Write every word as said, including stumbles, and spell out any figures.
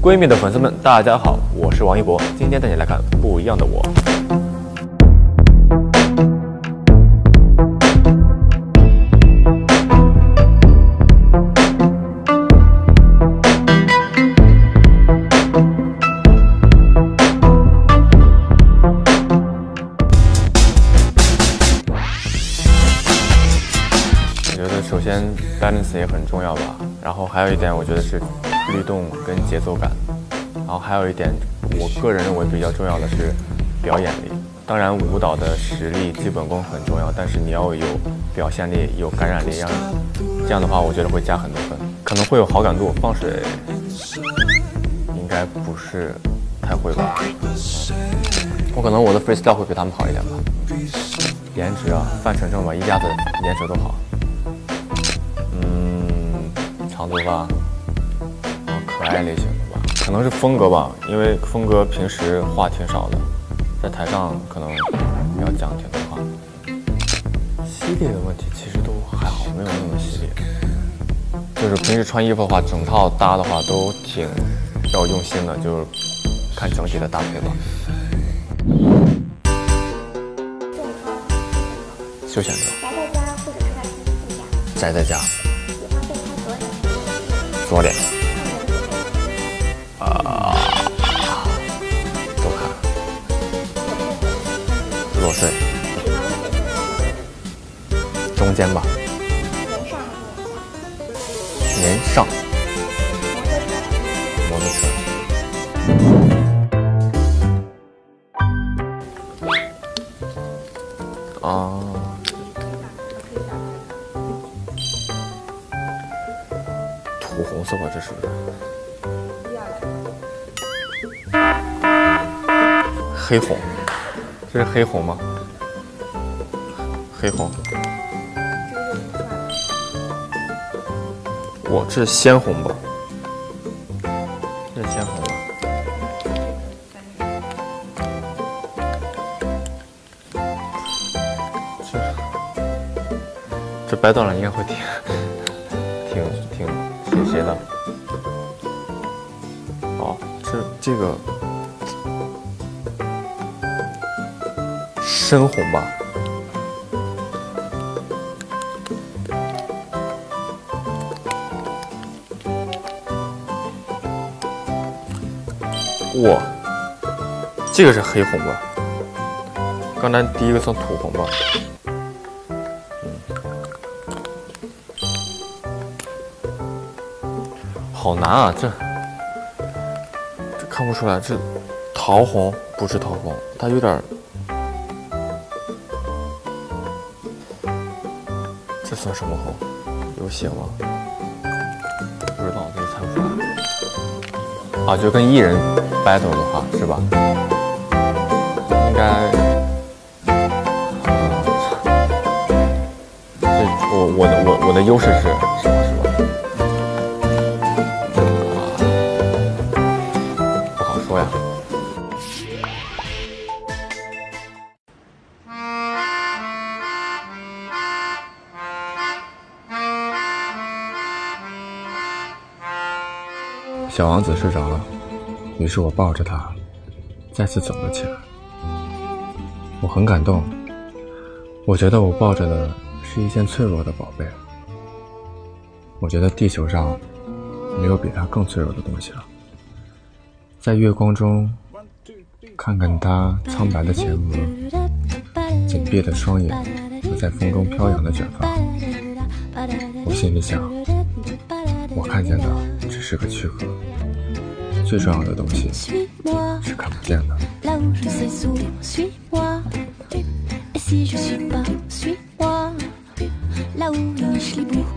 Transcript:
闺蜜的粉丝们，大家好，我是王一博，今天带你来看不一样的我。我觉得首先 balance 也很重要吧，然后还有一点，我觉得是律动跟节奏感，然后还有一点，我个人认为比较重要的是表演力。当然，舞蹈的实力、基本功很重要，但是你要有表现力、有感染力，让这样的话，我觉得会加很多分，可能会有好感度。放水应该不是太会吧？我可能我的 freestyle 会比他们好一点吧。颜值啊，范丞丞吧，一家子颜值都好。长头发，可爱类型的吧，可能是风格吧，因为峰哥平时话挺少的，在台上可能要讲挺多话。犀利的问题其实都还好，没有那么犀利。就是平时穿衣服的话，整套搭的话都挺要用心的，就是看整体的搭配吧。休闲的。宅在家或者是在自己家。宅在家。左脸，啊，都看，裸睡，中间吧，年上，摩托车，啊。土红色吧，这是不是？黑红，这是黑红吗？黑红。我这是鲜红吧？这是鲜红吧？这这掰断了应该会挺挺挺。谁的？哦，这这个深红吧？哇，这个是黑红吧？刚才第一个算土红吧？好难啊，这这看不出来，这桃红不是桃红，它有点，这算什么红？有写吗？不知道，这个猜不出来。啊，就跟艺人 battle 的话是吧？应该，呃、这我我的我我的优势是什么？是吧？说呀，小王子睡着了，于是我抱着他，再次走了起来。我很感动，我觉得我抱着的是一件脆弱的宝贝。我觉得地球上没有比它更脆弱的东西了。在月光中，看看他苍白的前额、紧闭的双眼和在风中飘扬的卷发，我心里想，我看见的只是个躯壳，最重要的东西是看不见的。